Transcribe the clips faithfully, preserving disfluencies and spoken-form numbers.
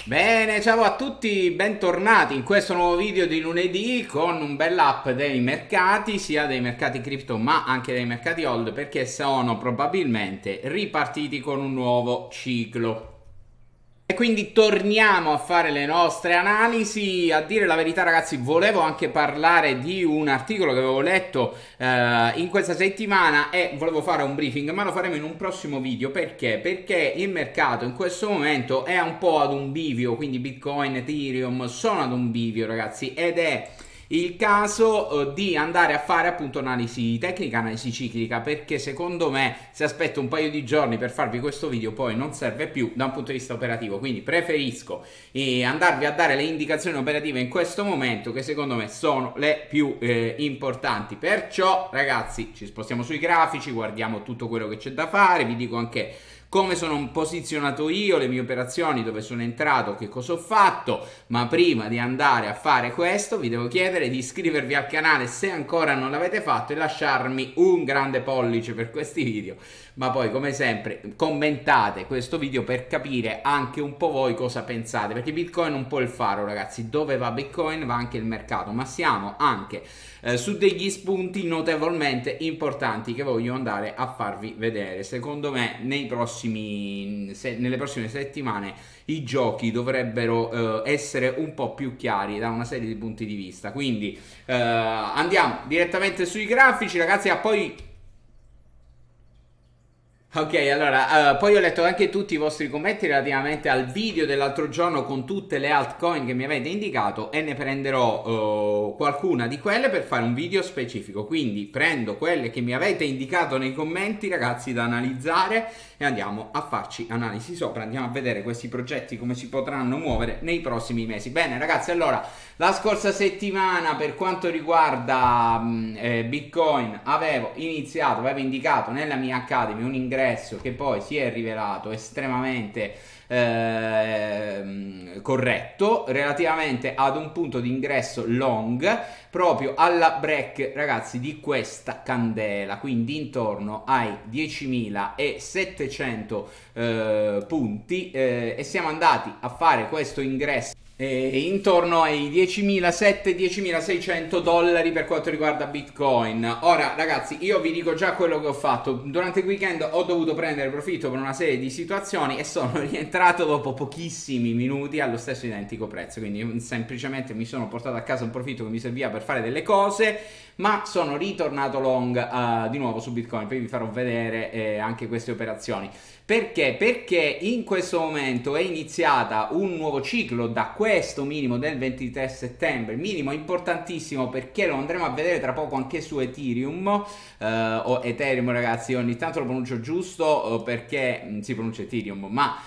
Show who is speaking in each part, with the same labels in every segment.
Speaker 1: Bene, ciao a tutti, bentornati in questo nuovo video di lunedì con un bel up dei mercati, sia dei mercati cripto ma anche dei mercati hold, perché sono probabilmente ripartiti con un nuovo ciclo. E quindi torniamo a fare le nostre analisi. A dire la verità, ragazzi, volevo anche parlare di un articolo che avevo letto eh, in questa settimana e volevo fare un briefing, ma lo faremo in un prossimo video. Perché? Perché il mercato in questo momento è un po' ad un bivio, quindi Bitcoin, Ethereum sono ad un bivio, ragazzi, ed è il caso uh, di andare a fare appunto analisi tecnica, analisi ciclica, perché secondo me se aspetto un paio di giorni per farvi questo video poi non serve più da un punto di vista operativo, quindi preferisco eh, andarvi a dare le indicazioni operative in questo momento, che secondo me sono le più eh, importanti. Perciò ragazzi, ci spostiamo sui grafici, guardiamo tutto quello che c'è da fare, vi dico anche come sono posizionato io, le mie operazioni, dove sono entrato, che cosa ho fatto. Ma prima di andare a fare questo vi devo chiedere di iscrivervi al canale se ancora non l'avete fatto e lasciarmi un grande pollice per questi video. Ma poi, come sempre, commentate questo video per capire anche un po' voi cosa pensate, perché Bitcoin è un po' il faro, ragazzi. Dove va Bitcoin va anche il mercato, ma siamo anche eh, su degli spunti notevolmente importanti che voglio andare a farvi vedere. Secondo me nei prossimi se, nelle prossime settimane i giochi dovrebbero eh, essere un po' più chiari da una serie di punti di vista. Quindi eh, andiamo direttamente sui grafici, ragazzi. A poi Ok, allora, uh, poi ho letto anche tutti i vostri commenti relativamente al video dell'altro giorno con tutte le altcoin che mi avete indicato, e ne prenderò uh, qualcuna di quelle per fare un video specifico. Quindi prendo quelle che mi avete indicato nei commenti, ragazzi, da analizzare, e andiamo a farci analisi sopra, andiamo a vedere questi progetti come si potranno muovere nei prossimi mesi. Bene, ragazzi, allora, la scorsa settimana per quanto riguarda mh, eh, Bitcoin avevo iniziato, avevo indicato nella mia Academy un ingresso che poi si è rivelato estremamente eh, corretto relativamente ad un punto di ingresso long proprio alla break, ragazzi, di questa candela, quindi intorno ai diecimilasettecento eh, punti, eh, e siamo andati a fare questo ingresso E intorno ai diecimilasettecento diecimilaseicento dollari per quanto riguarda Bitcoin. Ora, ragazzi, io vi dico già quello che ho fatto. Durante il weekend ho dovuto prendere profitto per una serie di situazioni e sono rientrato dopo pochissimi minuti allo stesso identico prezzo. Quindi semplicemente mi sono portato a casa un profitto che mi serviva per fare delle cose, ma sono ritornato long uh, di nuovo su Bitcoin. Poi vi farò vedere eh, anche queste operazioni. Perché? Perché in questo momento è iniziata un nuovo ciclo da questo minimo del ventitré settembre, minimo importantissimo perché lo andremo a vedere tra poco anche su Ethereum, eh, o Ethereum, ragazzi, ogni tanto lo pronuncio giusto perché mh, si pronuncia Ethereum, ma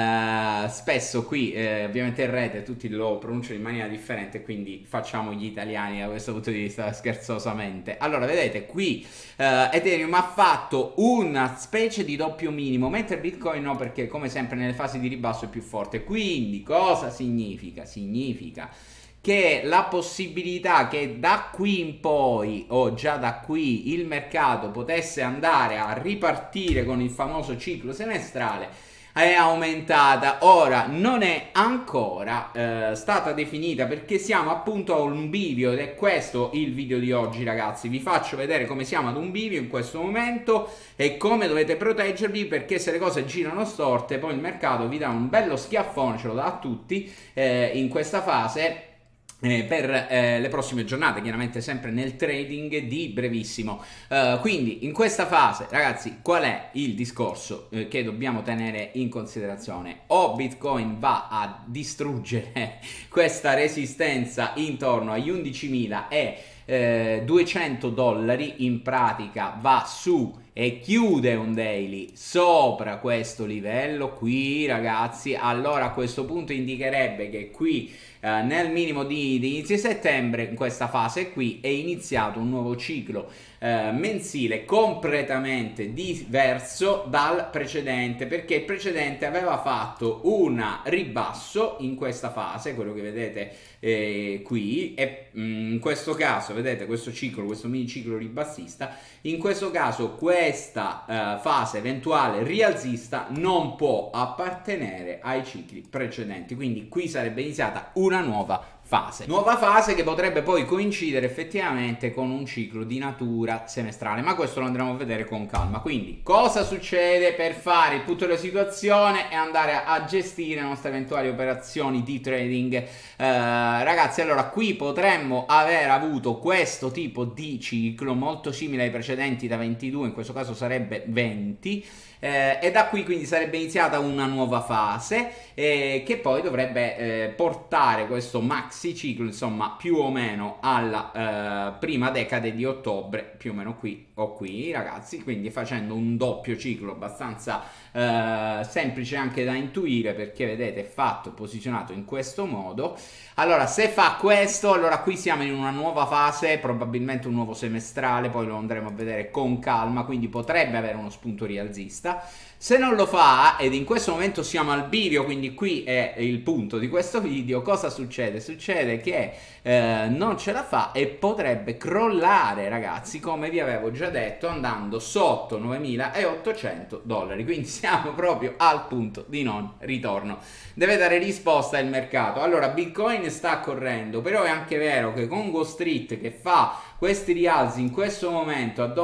Speaker 1: Uh, spesso qui eh, ovviamente in rete tutti lo pronunciano in maniera differente, quindi facciamo gli italiani da questo punto di vista scherzosamente. Allora, vedete qui uh, Ethereum ha fatto una specie di doppio minimo, mentre Bitcoin no, perché come sempre nelle fasi di ribasso è più forte. Quindi cosa significa? Significa che la possibilità che da qui in poi, o già da qui, il mercato potesse andare a ripartire con il famoso ciclo semestrale è aumentata. Ora non è ancora eh, stata definita, perché siamo appunto a un bivio, ed è questo il video di oggi, ragazzi. Vi faccio vedere come siamo ad un bivio in questo momento e come dovete proteggervi, perché se le cose girano storte poi il mercato vi dà un bello schiaffone, ce lo dà a tutti eh, in questa fase. Eh, per eh, le prossime giornate, chiaramente sempre nel trading di brevissimo. Uh, quindi in questa fase, ragazzi, qual è il discorso eh, che dobbiamo tenere in considerazione? O Bitcoin va a distruggere questa resistenza intorno agli undicimila e eh, duecento dollari, in pratica va su e chiude un daily sopra questo livello qui, ragazzi, allora a questo punto indicherebbe che qui eh, nel minimo di, di inizio settembre, in questa fase qui, è iniziato un nuovo ciclo eh, mensile completamente diverso dal precedente, perché il precedente aveva fatto un ribasso in questa fase, quello che vedete eh, qui, e mh, in questo caso vedete questo ciclo, questo mini ciclo ribassista, in questo caso questo questa uh, fase eventuale rialzista non può appartenere ai cicli precedenti, quindi qui sarebbe iniziata una nuova fase. Nuova fase che potrebbe poi coincidere effettivamente con un ciclo di natura semestrale, ma questo lo andremo a vedere con calma. Quindi cosa succede per fare il punto della situazione e andare a, a gestire le nostre eventuali operazioni di trading? Eh, ragazzi, allora qui potremmo aver avuto questo tipo di ciclo molto simile ai precedenti da ventidue, in questo caso sarebbe venti. Eh, e da qui quindi sarebbe iniziata una nuova fase eh, che poi dovrebbe eh, portare questo maxi ciclo insomma più o meno alla eh, prima decade di ottobre, più o meno qui o qui ragazzi, quindi facendo un doppio ciclo abbastanza eh, semplice anche da intuire, perché vedete è fatto, posizionato in questo modo. Allora se fa questo, allora qui siamo in una nuova fase, probabilmente un nuovo semestrale, poi lo andremo a vedere con calma, quindi potrebbe avere uno spunto rialzista. Se non lo fa, ed in questo momento siamo al bivio, quindi qui è il punto di questo video, cosa succede? Succede che eh, non ce la fa e potrebbe crollare, ragazzi, come vi avevo già detto, andando sotto novemilaottocento dollari, quindi siamo proprio al punto di non ritorno. Deve dare risposta il mercato. Allora Bitcoin sta correndo, però è anche vero che con Wall Street che fa questi rialzi in questo momento a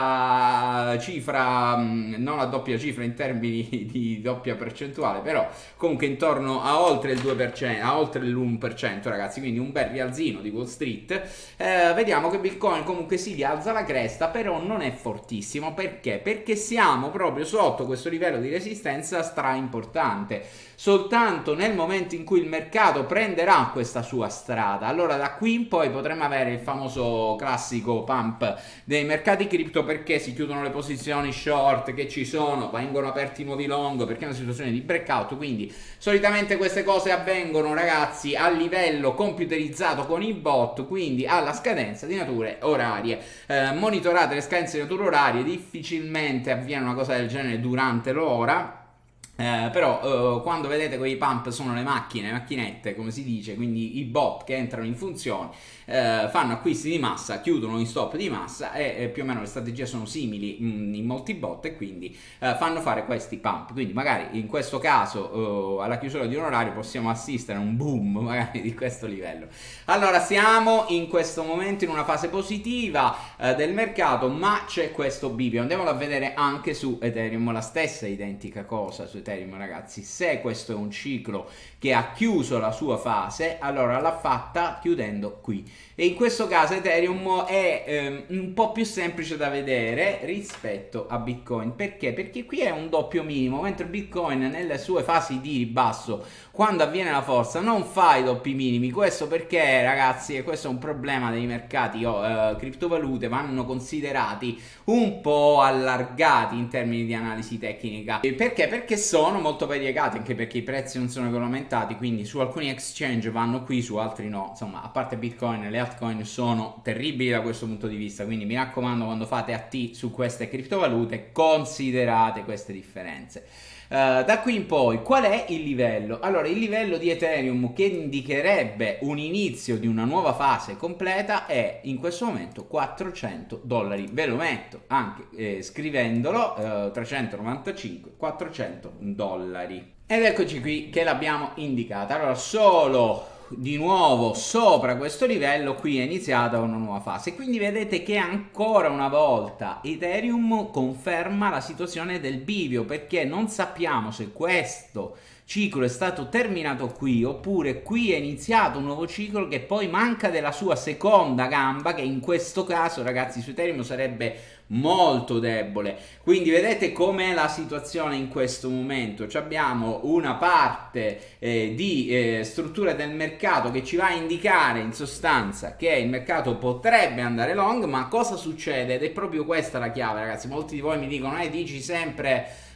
Speaker 1: doppia cifra, non a doppia cifra in termini di doppia percentuale, però comunque intorno a oltre il due per cento, a oltre l'uno per cento, ragazzi, quindi un bel rialzino di Wall Street. Eh, vediamo che Bitcoin comunque si rialza la cresta, però non è fortissimo. Perché? Perché siamo proprio sotto questo livello di resistenza stra importante. Soltanto nel momento in cui il mercato prenderà questa sua strada, allora da qui in poi potremmo avere il famoso classico pump dei mercati cripto, perché si chiudono le posizioni short che ci sono, vengono aperti nuovi long, perché è una situazione di breakout. Quindi solitamente queste cose avvengono, ragazzi, a livello computerizzato con i bot, quindi alla scadenza di nature orarie. Eh, monitorate le scadenze di nature orarie, difficilmente avviene una cosa del genere durante l'ora. Eh, però eh, quando vedete quei pump sono le macchine, macchinette come si dice, quindi i bot che entrano in funzione, eh, fanno acquisti di massa, chiudono in stop di massa e, e più o meno le strategie sono simili mh, in molti bot, e quindi eh, fanno fare questi pump. Quindi magari in questo caso eh, alla chiusura di un orario possiamo assistere a un boom magari di questo livello. Allora siamo in questo momento in una fase positiva eh, del mercato, ma c'è questo bivio. Andiamolo a vedere anche su Ethereum, la stessa identica cosa su Ethereum, ragazzi. Se questo è un ciclo che ha chiuso la sua fase, allora l'ha fatta chiudendo qui, e in questo caso Ethereum è ehm, un po' più semplice da vedere rispetto a Bitcoin. Perché? Perché qui è un doppio minimo, mentre Bitcoin nelle sue fasi di ribasso, quando avviene la forza, non fa i doppi minimi. Questo perché, ragazzi, e questo è un problema dei mercati oh, eh, criptovalute, vanno considerati un po' allargati in termini di analisi tecnica. E perché? Perché sono molto variegati, anche perché i prezzi non sono regolamentati, quindi su alcuni exchange vanno qui, su altri no. Insomma, a parte Bitcoin, le altcoin sono terribili da questo punto di vista, quindi mi raccomando, quando fate A T su queste criptovalute considerate queste differenze. Uh, da qui in poi qual è il livello? Allora, il livello di Ethereum che indicherebbe un inizio di una nuova fase completa è in questo momento quattrocento dollari. Ve lo metto anche eh, scrivendolo, eh, trecentonovantacinque, quattrocento dollari. Ed eccoci qui che l'abbiamo indicata. Allora, solo di nuovo sopra questo livello qui è iniziata una nuova fase, quindi vedete che ancora una volta Ethereum conferma la situazione del bivio, perché non sappiamo se questo ciclo è stato terminato qui oppure qui è iniziato un nuovo ciclo che poi manca della sua seconda gamba, che in questo caso, ragazzi, su Ethereum sarebbe molto debole. Quindi vedete com'è la situazione in questo momento. Ci abbiamo una parte eh, di eh, struttura del mercato che ci va a indicare in sostanza che il mercato potrebbe andare long, ma cosa succede? Ed è proprio questa la chiave, ragazzi. Molti di voi mi dicono eh dici sempre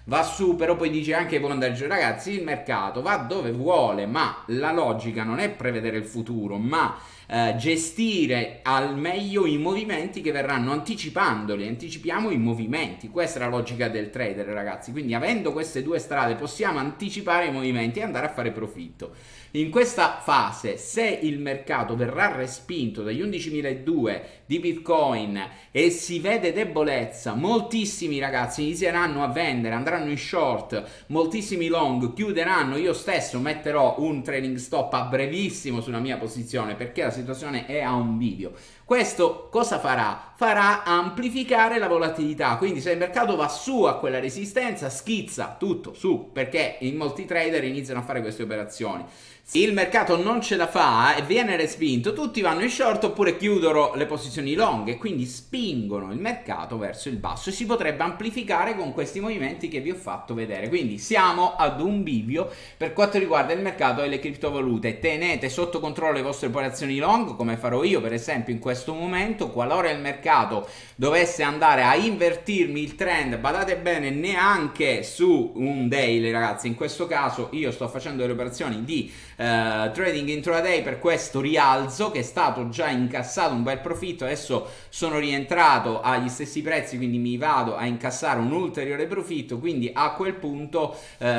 Speaker 1: va su, però poi dice anche può andare giù. Ragazzi, il mercato va dove vuole, ma la logica non è prevedere il futuro, ma Uh, gestire al meglio i movimenti che verranno, anticipandoli. Anticipiamo i movimenti, questa è la logica del trader, ragazzi. Quindi avendo queste due strade possiamo anticipare i movimenti e andare a fare profitto. In questa fase, se il mercato verrà respinto dagli undicimiladuecento di Bitcoin e si vede debolezza, moltissimi ragazzi inizieranno a vendere, andranno in short, moltissimi long chiuderanno. Io stesso metterò un trailing stop a brevissimo sulla mia posizione, perché la situazione è a un bivio. Questo cosa farà? Farà amplificare la volatilità, quindi se il mercato va su a quella resistenza schizza tutto su, perché in molti trader iniziano a fare queste operazioni. Se il mercato non ce la fa e viene respinto, tutti vanno in short oppure chiudono le posizioni long e quindi spingono il mercato verso il basso, e si potrebbe amplificare con questi movimenti che vi ho fatto vedere. Quindi siamo ad un bivio per quanto riguarda il mercato e le criptovalute. Tenete sotto controllo le vostre operazioni long, come farò io per esempio in questo momento. Qualora il mercato dovesse andare a invertirmi il trend, badate bene, neanche su un daily, ragazzi, in questo caso io sto facendo delle operazioni di Uh, trading intraday per questo rialzo che è stato già incassato un bel profitto. Adesso sono rientrato agli stessi prezzi, quindi mi vado a incassare un ulteriore profitto. Quindi a quel punto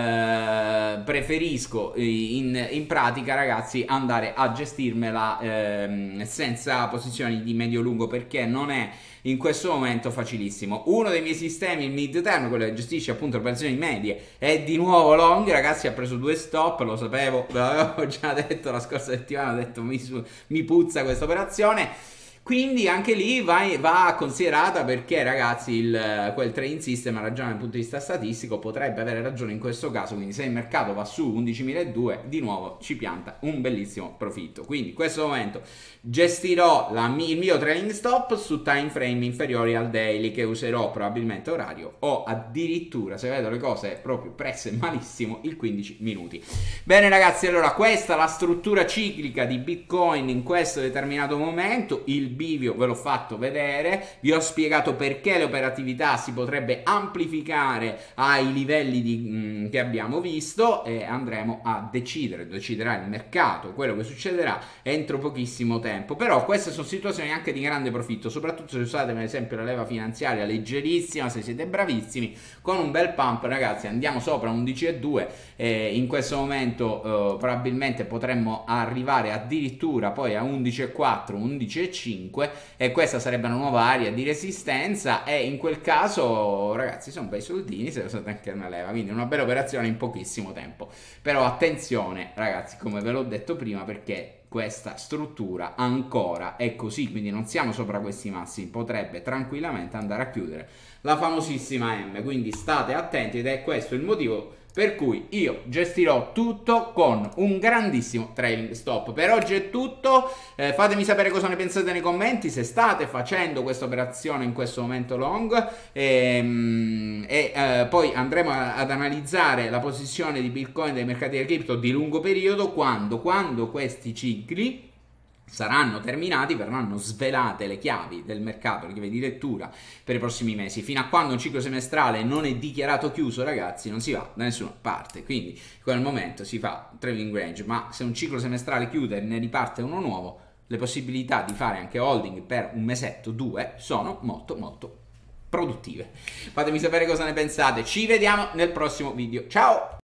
Speaker 1: uh, preferisco in, in pratica, ragazzi, andare a gestirmela uh, senza posizioni di medio-lungo, perché non è in questo momento facilissimo. Uno dei miei sistemi, il mid term, quello che gestisce appunto le operazioni medie, è di nuovo long, ragazzi. Ha preso due stop, lo sapevo, ve l'avevo già detto la scorsa settimana, ho detto mi, mi puzza questa operazione. Quindi anche lì va, va considerata, perché ragazzi il, quel trading system ha ragione dal punto di vista statistico, potrebbe avere ragione in questo caso. Quindi se il mercato va su undicimiladuecento, di nuovo ci pianta un bellissimo profitto. Quindi in questo momento gestirò la, il mio trailing stop su time frame inferiori al daily, che userò probabilmente orario o addirittura, se vedo le cose proprio presse malissimo, il quindici minuti. Bene ragazzi, allora questa è la struttura ciclica di Bitcoin in questo determinato momento. Il bivio ve l'ho fatto vedere, vi ho spiegato perché l'operatività si potrebbe amplificare ai livelli di, mh, che abbiamo visto, e andremo a decidere, deciderà il mercato quello che succederà entro pochissimo tempo. Però queste sono situazioni anche di grande profitto, soprattutto se usate per esempio la leva finanziaria leggerissima, se siete bravissimi, con un bel pump, ragazzi, andiamo sopra undici virgola due, eh, in questo momento eh, probabilmente potremmo arrivare addirittura poi a undici virgola quattro, undici virgola cinque, e questa sarebbe una nuova area di resistenza, e in quel caso ragazzi sono bei soldini se usate anche una leva, quindi una bella operazione in pochissimo tempo. Però attenzione ragazzi, come ve l'ho detto prima, perché questa struttura ancora è così, quindi non siamo sopra questi massimi, potrebbe tranquillamente andare a chiudere la famosissima M, quindi state attenti, ed è questo il motivo per cui io gestirò tutto con un grandissimo trailing stop. Per oggi è tutto, eh, fatemi sapere cosa ne pensate nei commenti, se state facendo questa operazione in questo momento long, e, e eh, poi andremo a, ad analizzare la posizione di Bitcoin dei mercati del cripto di lungo periodo, quando, quando questi cicli saranno terminati, verranno svelate le chiavi del mercato, le chiavi di lettura per i prossimi mesi. Fino a quando un ciclo semestrale non è dichiarato chiuso, ragazzi, non si va da nessuna parte, quindi in quel momento si fa trading range. Ma se un ciclo semestrale chiude e ne riparte uno nuovo, le possibilità di fare anche holding per un mesetto, due, sono molto molto produttive. Fatemi sapere cosa ne pensate, ci vediamo nel prossimo video, ciao!